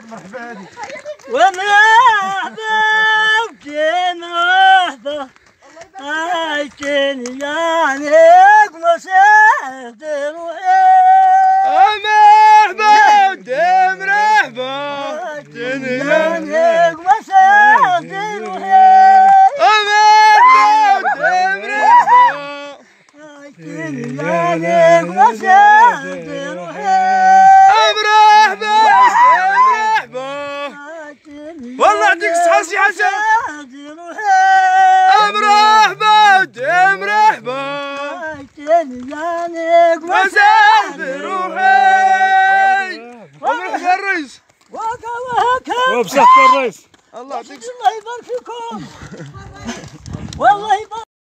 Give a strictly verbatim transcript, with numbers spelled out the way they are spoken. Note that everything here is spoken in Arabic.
مرحبا هادي ومرحبا وكين مرحبا عايشين يعنيك مسافر روحي مرحبا ودي مرحبا يعنيك مسافر روحي مرحبا ودي مرحبا عايشين يعنيك مسافر روحي والله يعطيك الصحة سي حسن. مرحبا ودي مرحبا مسافر روحي. مرحبا الرئيس. وهكا وهكا وبصحة الرئيس. الله يعطيك الله يبارك فيكم والله يبارك.